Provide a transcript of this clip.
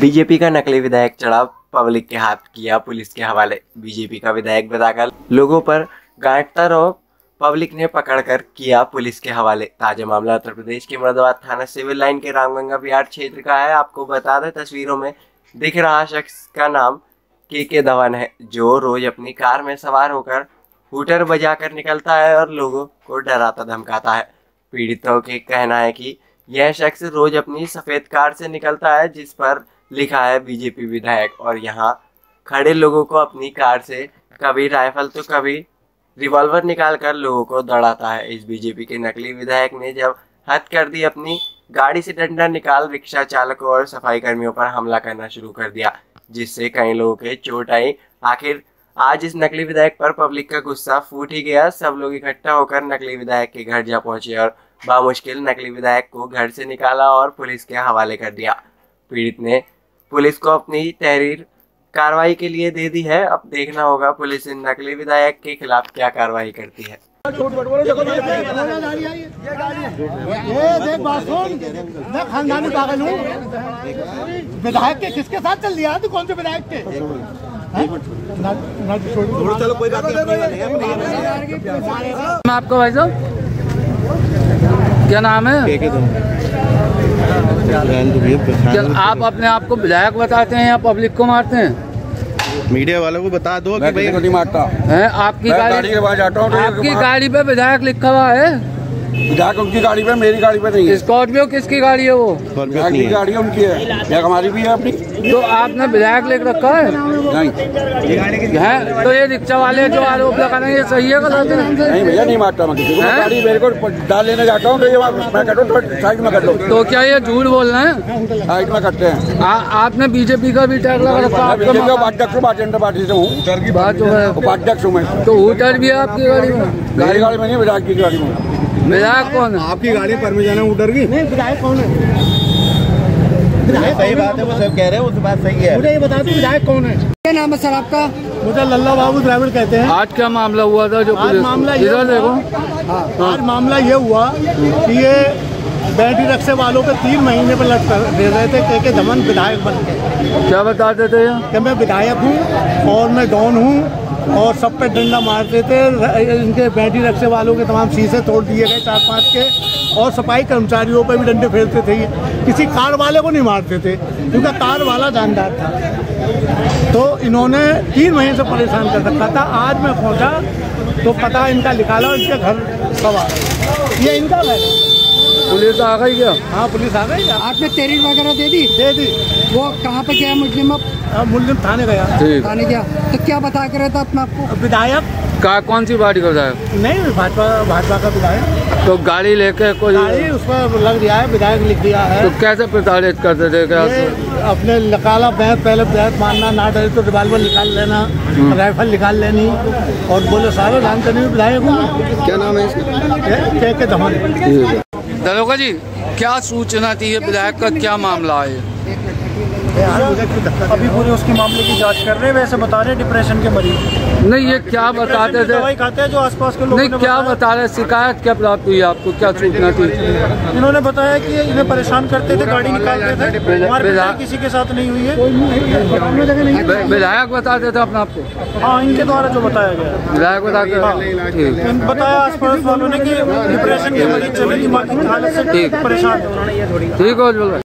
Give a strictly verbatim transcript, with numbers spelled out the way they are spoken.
BJP का नकली विधायक चढ़ा पब्लिक के हाथ, किया पुलिस के हवाले। बीजेपी का विधायक बताकर लोगों पर गांठता रहो, पब्लिक ने पकड़कर किया पुलिस के हवाले। ताजा मामला उत्तर प्रदेश के मुरादाबाद थाना सिविल लाइन के रामगंगा बिहार क्षेत्र का है। आपको बता दें, तस्वीरों में दिख रहा शख्स का नाम के के धवन है, जो रोज अपनी कार में सवार होकर हूटर बजाकर निकलता है और लोगों को डराता धमकाता है। पीड़ितों के कहना है कि यह शख्स रोज अपनी सफेद कार से निकलता है, जिस पर लिखा है बीजेपी विधायक, और यहाँ खड़े लोगों को अपनी कार से कभी राइफल तो कभी रिवॉल्वर निकालकर लोगों को दौड़ाता है। इस बीजेपी के नकली विधायक ने जब हद कर दी, अपनी गाड़ी से डंडा निकाल रिक्शा चालकों और सफाई कर्मियों पर हमला करना शुरू कर दिया, जिससे कई लोगों के चोट आई। आखिर आज इस नकली विधायक पर पब्लिक का गुस्सा फूट ही गया। सब लोग इकट्ठा होकर नकली विधायक के घर जा पहुंचे और बामुश्किल नकली विधायक को घर से निकाला और पुलिस के हवाले कर दिया। पीड़ित ने पुलिस को अपनी तहरीर कार्रवाई के लिए दे दी है। अब देखना होगा पुलिस इन नकली विधायक के खिलाफ क्या कार्रवाई करती है। खानदानी पागल हूँ, विधायक के किसके साथ चल दिया? तू कौन से विधायक के? चलो कोई बात नहीं। आपका भाई साहब क्या नाम है? क्या आप अपने आप को विधायक बताते हैं या पब्लिक को मारते हैं? मीडिया वालों को बता दो कि भाई नहीं मारता है। आपकी गाड़ी के पास जाता हूँ, आपकी गाड़ी पे विधायक लिखा हुआ है। विधायक उनकी गाड़ी पे, मेरी गाड़ी पे नहीं है। स्कॉर्पियो किसकी गाड़ी है? वो की गाड़ी है, उनकी है, हमारी भी है अपनी। तो आपने विधायक लिख रखा है? नहीं है। तो ये रिक्शा वाले जो आरोप लगा रहे हैं, ये सही है गलत है? नहीं भैया, नहीं मारता मैं किसी को। गाड़ी मेरे को डाल लेने जाता हूँ तो मैं कर दो, साइड में कर लो। तो क्या ये झूठ बोल रहे हैं? साइड में करते हैं। आपने बीजेपी का भी टैग लगा रखा है? उपाध्यक्ष भारतीय पार्टी से हूँ, बात जो है उपाध्यक्ष हूँ मैं। तो हूटर भी है आपकी गाड़ी में? गाड़ी गाड़ी में नहीं, विधायक की गाड़ी में। विधायक कौन है? आपकी गाड़ी पर में जाना उतर की? नहीं, विधायक कौन है? सही बात है, वो सब कह रहे हैं, उस बात सही है। मुझे ये बता दो विधायक कौन है? क्या नाम है सर आपका? मुझे लल्ला बाबू द्रविड़ कहते हैं। आज क्या मामला हुआ था? जो आज मामला ये देखो, आज मामला ये हुआ कि ये बैटरी रिक्शे वालों के तीन महीने पर लट कर दे रहे थे के के धवन विधायक बन के। क्या बताते थे कि मैं विधायक हूँ और मैं डॉन हूँ और सब पे डंडा मारते थे। इनके बैटरी रिक्शे वालों के तमाम शीशे तोड़ दिए गए, चार पांच के, और सफाई कर्मचारियों पे भी डंडे फेरते थे। किसी कार वाले को नहीं मारते थे, क्योंकि कार वाला जानदार था। तो इन्होंने तीन महीने से परेशान कर रखा था। आज मैं पहुंचा तो पता इनका निकाला, इनके घर सवार ये इनका है। पुलिस आ गई क्या? हाँ, पुलिस आ गई। आपने तहरीर वगैरह दे दी? दे दी। वो कहाँ पे गया मुस्लिम? अब मुस्लिम थाने गया। थाने गया तो क्या बता के रहता अपने आपको? विधायक का कौन सी पार्टी का विधायक? नहीं, भाजपा भाजपा का विधायक। तो गाड़ी लेके कोई गाड़ी उस पर लग दिया है, विधायक लिख दिया है। तो कैसे प्रताड़ित करते थे? क्या अपने निकाला बैत, पहले बैत मारना, ना डरे तो रिवाल्वर निकाल लेना, राइफल निकाल लेनी, और बोले सारे जानते नहीं विधायक हूँ। क्या नाम है इसका? के के धवन। दरोगा जी, क्या सूचना थी? ये विधायक का क्या मामला है? अभी पूरे उसके मामले की जांच कर रहे हैं। वैसे बता रहे डिप्रेशन के मरीज। नहीं, ये क्या बताते थे? दवाई खाते हैं जो आसपास के लोग। नहीं, क्या बता रहे? शिकायत क्या प्राप्त हुई आपको? क्या सूचना थी? इन्होंने बताया कि इन्हें परेशान करते थे, गाड़ी निकालते थे। मारपीट किसी के साथ नहीं हुई है। विधायक बताते थे अपने आपको? हाँ, इनके द्वारा जो बताया गया। विधायक बताते बताया आसपास वालों ने कि डिप्रेशन के मरीज चले, दिमागी हालत से परेशान। ठीक हो।